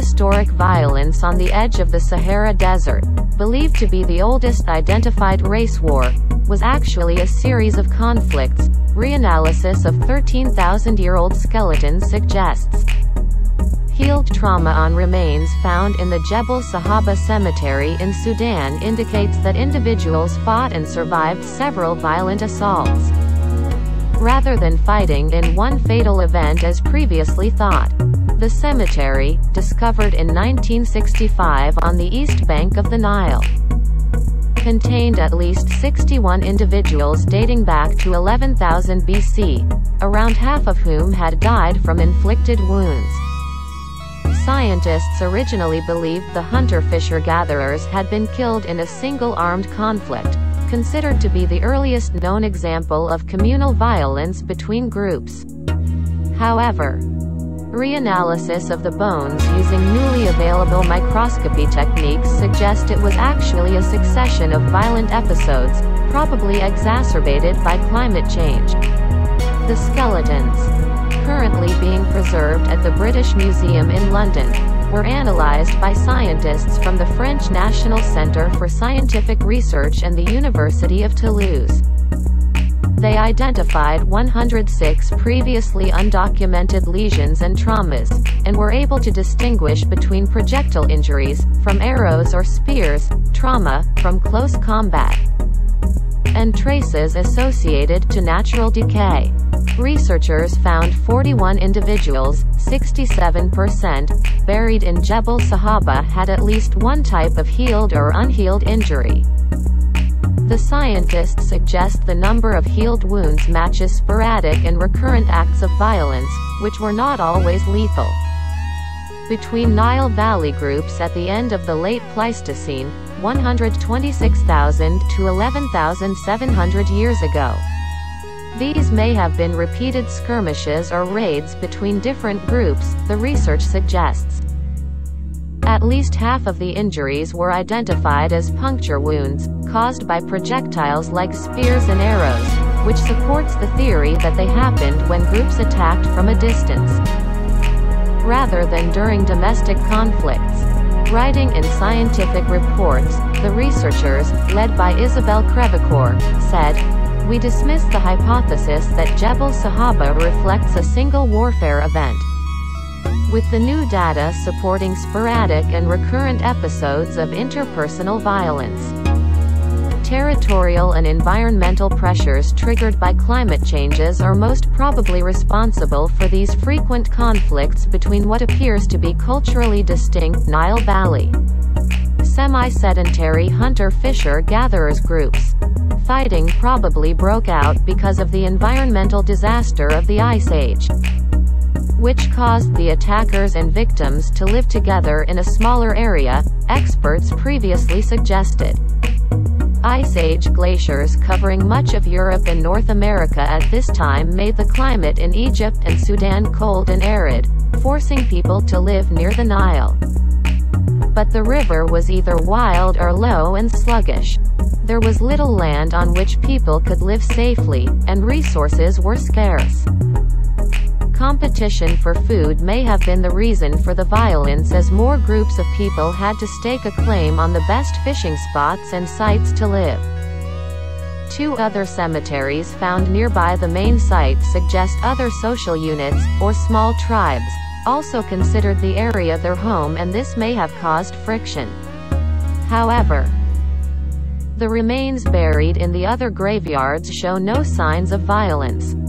prehistoric violence on the edge of the Sahara Desert, believed to be the oldest identified race war, was actually a series of conflicts. Reanalysis of 13,000-year-old skeletons suggests healed trauma on remains found in the Jebel Sahaba cemetery in Sudan indicates that individuals fought and survived several violent assaults, rather than fighting in one fatal event as previously thought. The cemetery, discovered in 1965 on the east bank of the Nile, contained at least 61 individuals dating back to 11,000 BC, around half of whom had died from inflicted wounds. Scientists originally believed the hunter-fisher-gatherers had been killed in a single armed conflict, considered to be the earliest known example of communal violence between groups. However, reanalysis of the bones using newly available microscopy techniques suggest it was actually a succession of violent episodes, probably exacerbated by climate change. The skeletons, currently being preserved at the British Museum in London, were analysed by scientists from the French National Centre for Scientific Research and the University of Toulouse. They identified 106 previously undocumented lesions and traumas, and were able to distinguish between projectile injuries, from arrows or spears, trauma, from close combat, and traces associated to natural decay. Researchers found 41 individuals, 67%, buried in Jebel Sahaba had at least one type of healed or unhealed injury. The scientists suggest the number of healed wounds matches sporadic and recurrent acts of violence, which were not always lethal. Between Nile Valley groups at the end of the late Pleistocene, 126,000 to 11,700 years ago. These may have been repeated skirmishes or raids between different groups, the research suggests. At least half of the injuries were identified as puncture wounds, caused by projectiles like spears and arrows, which supports the theory that they happened when groups attacked from a distance, rather than during domestic conflicts. Writing in scientific reports, the researchers, led by Isabelle Crevecoeur, said, "We dismiss the hypothesis that Jebel Sahaba reflects a single warfare event, with the new data supporting sporadic and recurrent episodes of interpersonal violence. Territorial and environmental pressures triggered by climate changes are most probably responsible for these frequent conflicts between what appears to be culturally distinct Nile Valley, semi-sedentary hunter-fisher-gatherers groups. Fighting probably broke out because of the environmental disaster of the Ice Age, which caused the attackers and victims to live together in a smaller area, experts previously suggested. Ice Age glaciers covering much of Europe and North America at this time made the climate in Egypt and Sudan cold and arid, forcing people to live near the Nile. But the river was either wild or low and sluggish. There was little land on which people could live safely, and resources were scarce. Competition for food may have been the reason for the violence, as more groups of people had to stake a claim on the best fishing spots and sites to live. Two other cemeteries found nearby the main site suggest other social units, or small tribes, also considered the area their home, and this may have caused friction. However, the remains buried in the other graveyards show no signs of violence.